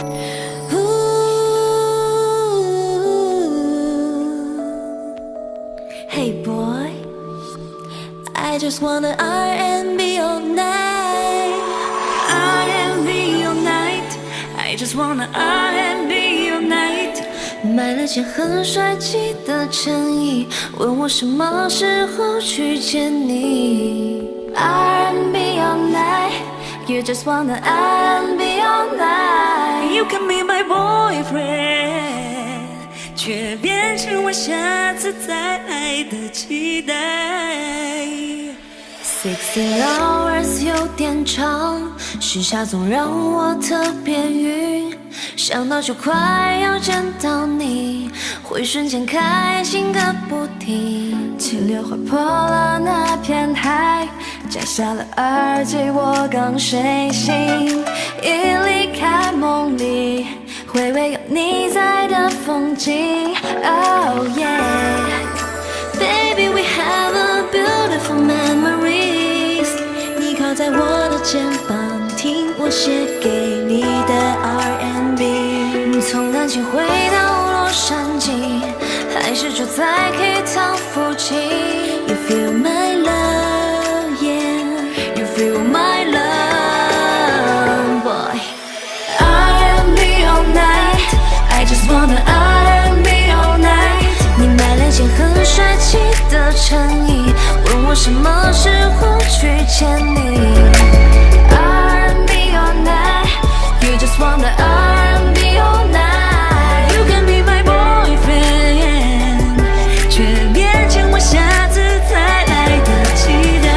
Hey boy, I just wanna R&B all night. R&B all night, I just wanna R&B all night. 买了件很帅气的衬衣，问我什么时候去见你。R&B all night, you just wanna R&B all night. You can be my boyfriend, 却变成我下次再来的期待。16 hours 有点长，时差总让我特别晕，想到就快要见到你，会瞬间开心个不停。前刘海破了那片海，摘下了耳机，我刚睡醒，一离开梦里，回味有你在的风景。Oh yeah, baby, we have a beautiful memories. 你靠在我的肩膀，听我写给你的 R&B。从南京回到洛杉矶，还是住在 K Town 附近。You feel my love, yeah, you feel my love, boy. R&B all night, I just wanna R&B all night. 你买了件很帅气的衬衣，问我什么时候去见你。R&B all night, you just wanna R&B all night. You can be my boyfriend, 却变成我下次再来的期待。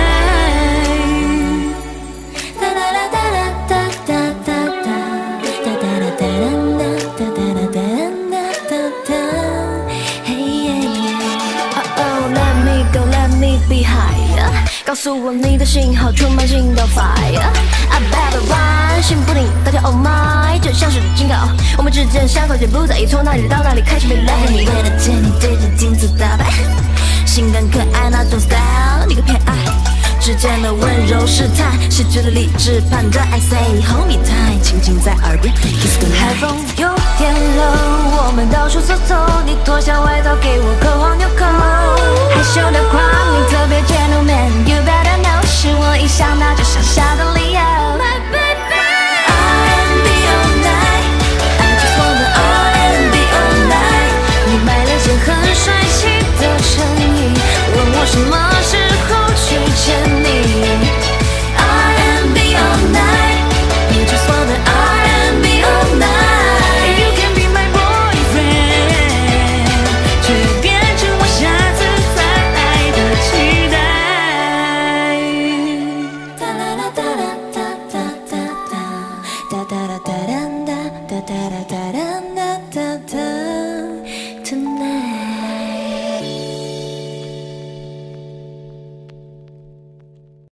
哒哒哒哒哒哒哒哒哒哒哒哒哒哒哒哒哒。Hey yeah yeah, oh oh, let me go, let me be higher. 告诉我你的信号，充满心跳 fire. I better run， 心不停，大家 oh my， 就像是警告，我们之间相隔也不在意，从哪里到哪里开始没来和你。为了见你对着镜子打扮，性感可爱那种 style， 你可偏爱。之间的温柔试探，失去了理智判断。I say hold me tight， 轻轻在耳边 kiss goodnight。海风有点冷，我们到处走走，你脱下外套给我扣好纽扣。害羞的狂，你特别 gentleman， you better know， 是我一想到就想笑的理由。